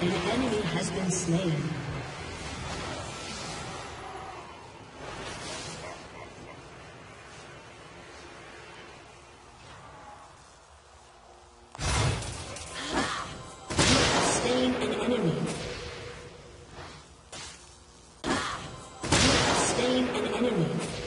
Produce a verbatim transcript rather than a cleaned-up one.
An enemy has been slain. Slain an enemy. Slain an enemy.